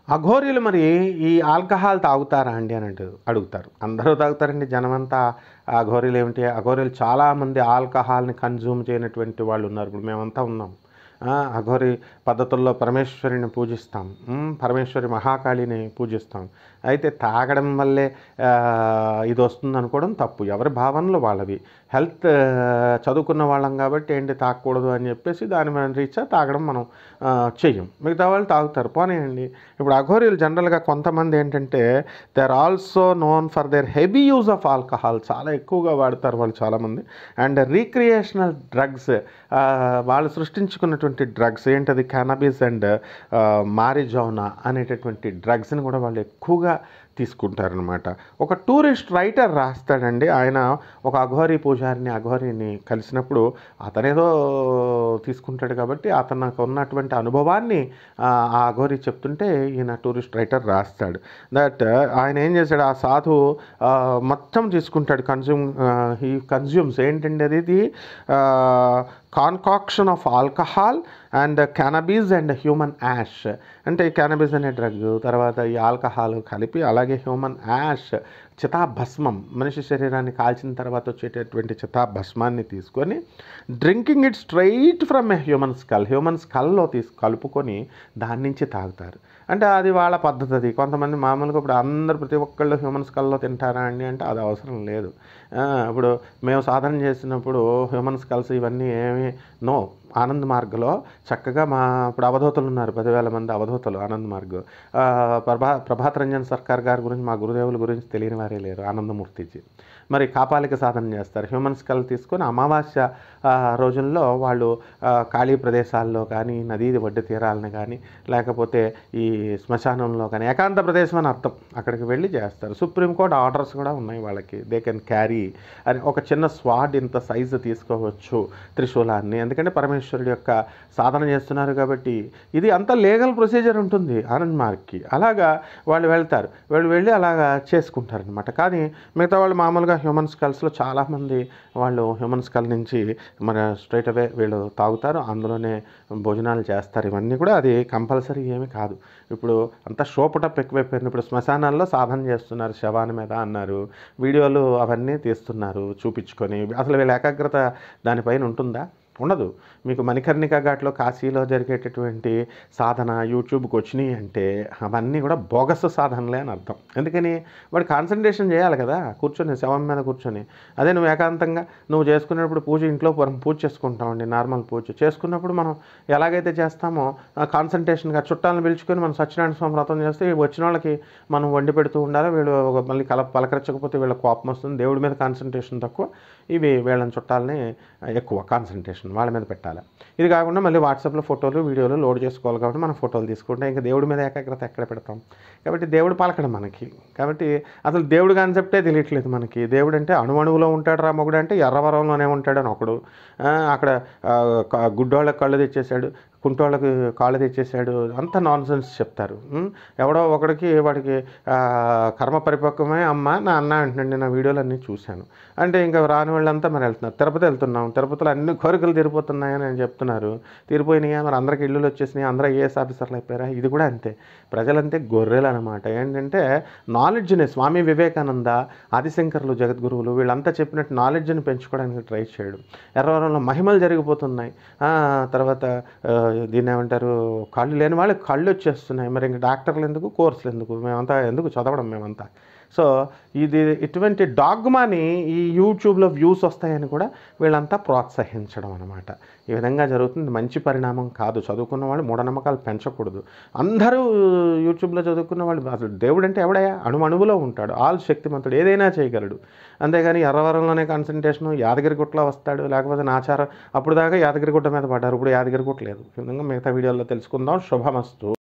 అఘోరీలు మరి ఈ ఆల్కహాల్ తాగుతారా అండి అని అడుగుతారు. అందరూ తాగుతారండి జనమంతా. అఘోరీలు ఏమిటి? అఘోరీలు చాలామంది ఆల్కహాల్ని కన్జ్యూమ్ చేయనటువంటి వాళ్ళు ఉన్నారు. ఇప్పుడు మేమంతా ఉన్నాం. అఘోరి పద్ధతుల్లో పరమేశ్వరిని పూజిస్తాం, పరమేశ్వరి మహాకాళిని పూజిస్తాం. అయితే తాగడం వల్లే ఇది వస్తుంది అనుకోవడం తప్పు. ఎవరి భావనలు వాళ్ళవి. హెల్త్ చదువుకున్న వాళ్ళం కాబట్టి ఏంటి తాగకూడదు అని చెప్పేసి దాని మీద రీత్యా తాగడం మనం చెయ్యం. మిగతా వాళ్ళు తాగుతారు, పోనీయండి. ఇప్పుడు అఘోరీలు జనరల్గా కొంతమంది ఏంటంటే they are also known for their heavy use of alcohol. చాలా ఎక్కువగా వాడతారు వాళ్ళు చాలామంది. అండ్ రీక్రియేషనల్ డ్రగ్స్, వాళ్ళు సృష్టించుకున్నటువంటి డ్రగ్స్ ఏంటది, క్యానబిస్ అండ్ మారిజోనా అనేటటువంటి డ్రగ్స్ని కూడా వాళ్ళు ఎక్కువగా తీసుకుంటారనమాట. ఒక టూరిస్ట్ రైటర్ రాస్తాడండి. ఆయన ఒక అఘోరిని కలిసినప్పుడు అతనేదో తీసుకుంటాడు కాబట్టి అతనికి ఉన్నటువంటి అనుభవాన్ని ఆ అఘోరి చెప్తుంటే ఈయన టూరిస్ట్ రైటర్ రాస్తాడు. దట్ ఆయన ఏం చేశాడు, ఆ సాధువు మొత్తం తీసుకుంటాడు. హీ కన్జ్యూమ్స్ ఏంటండి అది concoction of alcohol and cannabis and human ash. అంటే ఈ క్యానబీస్ అనే డ్రగ్, తర్వాత ఈ ఆల్కహాల్ కలిపి, అలాగే హ్యూమన్ యాష్ చితాభస్మం, మనిషి శరీరాన్ని కాల్చిన తర్వాత వచ్చేటటువంటి చితాభస్మాన్ని తీసుకొని drinking it straight from a human స్కల్లో కలుపుకొని దాని నుంచి తాగుతారు. అంటే అది వాళ్ళ పద్ధతి. అది కొంతమంది మామూలుగా ఇప్పుడు అందరూ ప్రతి ఒక్కళ్ళు హ్యూమన్ స్కల్లో తింటారా అండి అంటే అది అవసరం లేదు. ఇప్పుడు మేము సాధన చేసినప్పుడు హ్యూమన్ స్కల్స్ ఇవన్నీ ఏమీ నో. ఆనంద్ మార్గ్లో చక్కగా ఇప్పుడు అవధూతలు ఉన్నారు, 10,000 మంది అవధూతలు ఆనంద్ మార్గ్. ప్రభాత్ రంజన్ సర్కార్ గారి గురించి, మా గురుదేవుల గురించి తెలియని వారే లేరు. ఆనందమూర్తిజీ మరి కాపాలిక సాధన చేస్తారు. హ్యూమన్ స్కల్ తీసుకొని అమావాస్య రోజుల్లో వాళ్ళు ఖాళీ ప్రదేశాల్లో కానీ, నదీ ఒడ్డు తీరాలను కానీ, లేకపోతే ఈ శ్మశానంలో కానీ, ఏకాంత ప్రదేశం అని అర్థం, అక్కడికి వెళ్ళి చేస్తారు. సుప్రీంకోర్టు ఆర్డర్స్ కూడా ఉన్నాయి వాళ్ళకి. దే కెన్ క్యారీ అని ఒక చిన్న స్వాడ్ ఇంత సైజు తీసుకోవచ్చు, త్రిశూలాన్ని. ఎందుకంటే పరమేశ్వరుడి యొక్క సాధన చేస్తున్నారు కాబట్టి ఇది అంత లీగల్ ప్రొసీజర్ ఉంటుంది ఆనంద్ మార్గ్కి. అలాగా వాళ్ళు వెళ్తారు, వెళ్ళి అలాగా చేసుకుంటారనమాట. కానీ మిగతా వాళ్ళు మామూలుగా హ్యూమన్ స్కల్స్లో చాలామంది వాళ్ళు హ్యూమన్ స్కల్ నుంచి మన స్ట్రైట్ అవే వీళ్ళు తాగుతారు, అందులోనే భోజనాలు చేస్తారు. ఇవన్నీ కూడా అది కంపల్సరీ ఏమీ కాదు. ఇప్పుడు అంతా షోపుటప్ ఎక్కువైపోయింది. ఇప్పుడు శ్మశానాల్లో సాధన చేస్తున్నారు శవాన్ని మీద అన్నారు, వీడియోలు అవన్నీ తీస్తున్నారు చూపించుకొని. అసలు వీళ్ళ ఏకాగ్రత దానిపైన ఉంటుందా? ఉండదు. మీకు మణికర్ణిక ఘాట్లో కాశీలో జరిగేటటువంటి సాధన యూట్యూబ్కి వచ్చినాయి అంటే అవన్నీ కూడా బోగస్ సాధనలే అని అర్థం. ఎందుకని వాడు కాన్సన్ట్రేషన్ చేయాలి కదా, కూర్చొని శవం మీద కూర్చొని. అదే నువ్వు ఏకాంతంగా నువ్వు చేసుకునేప్పుడు పూజ, ఇంట్లో పూజ చేసుకుంటామండి, నార్మల్ పూజ చేసుకున్నప్పుడు మనం ఎలాగైతే చేస్తామో కాన్సన్ట్రేషన్గా చుట్టాలను పిలుచుకొని మనం సత్యనారాయణ స్వామి వ్రతం చేస్తే వచ్చిన వాళ్ళకి మనం వండి పెడుతూ ఉండాలి. వీళ్ళు మళ్ళీ పలకరించకపోతే వీళ్ళ కోపం వస్తుంది. దేవుడి మీద కాన్సన్ట్రేషన్ తక్కువ, ఇవి వీళ్ళని చుట్టాలని ఎక్కువ కాన్సన్ట్రేషన్ వాళ్ళ మీద పెట్టాలి. ఇది కాకుండా మళ్ళీ వాట్సాప్లో ఫోటోలు వీడియోలు లోడ్ చేసుకోవాలి కాబట్టి మనం ఫోటోలు తీసుకుంటే ఇంకా దేవుడి మీద ఏకాగ్రత ఎక్కడ పెడతాం? కాబట్టి దేవుడు పలకడం మనకి. కాబట్టి అసలు దేవుడు కాన్సెప్టే తెలియట్లేదు మనకి. దేవుడు అంటే అణువణువులో ఉంటాడు రా మొగుడు అంటే ఎర్రవరంలోనే ఉంటాడని ఒకడు, అక్కడ గుడ్డోళ్ళకి కళ్ళు తెచ్చేశాడు, కుంటోళ్ళకి కాళ్ళు తెచ్చేసాడు, అంత నాన్సెన్స్ చెప్తారు. ఎవడో ఒకడికి వాడికి కర్మ పరిపక్వమే అమ్మ నా అన్న అంటున్నాండి, నా వీడియోలు అన్నీ చూశాను. అంటే ఇంకా రాని వాళ్ళంతా మరి వెళ్తున్నారు. తిరుపతి వెళ్తున్నాం, తిరుపతిలో అన్ని కోరికలు తీరిపోతున్నాయని అని చెప్తున్నారు. తీరిపోయినాయా? మరి అందరికి ఇల్లులు వచ్చేసినాయి, అందరూ ఐఏఎస్ ఆఫీసర్లు అయిపోయారా? ఇది కూడా అంతే. ప్రజలంతే గొర్రెలు అనమాట. ఏంటంటే నాలెడ్జ్ని స్వామి వివేకానంద, ఆదిశంకర్లు, జగద్గురువులు వీళ్ళంతా చెప్పినట్టు నాలెడ్జ్ని పెంచుకోవడానికి ట్రై చేయడం. ఎర్రవరంలో మహిమలు జరిగిపోతున్నాయి. తర్వాత దీన్ని ఏమంటారు, కళ్ళు లేని వాళ్ళకి కళ్ళు వచ్చేస్తున్నాయి. మరి ఇంకా డాక్టర్లు ఎందుకు, కోర్సులు ఎందుకు, మేమంతా ఎందుకు చదవడం మేమంతా? సో ఇటువంటి డాగ్మాని ఈ యూట్యూబ్లో వ్యూస్ వస్తాయని కూడా వీళ్ళంతా ప్రోత్సహించడం అనమాట. ఈ విధంగా జరుగుతుంది. మంచి పరిణామం కాదు. చదువుకున్న వాళ్ళు మూఢనమ్మకాలు పెంచకూడదు. అందరూ యూట్యూబ్లో చదువుకున్న వాళ్ళు, అసలు దేవుడు అంటే ఎవడయా? అణువణువులో ఉంటాడు, ఆల్ శక్తిమంతుడు, ఏదైనా చేయగలడు. అంతేగాని ఎర్రవరంలోనే కాన్సన్ట్రేషను, యాదగిరిగుట్టలో వస్తాడు, లేకపోతే నాచారం. అప్పుడు దాకా యాదగిరిగుట్ట మీద పడ్డారు, ఇప్పుడు యాదగిరిగుట్ట లేదు. ఈ విధంగా మిగతా వీడియోలో తెలుసుకుందాం. శుభమస్తు.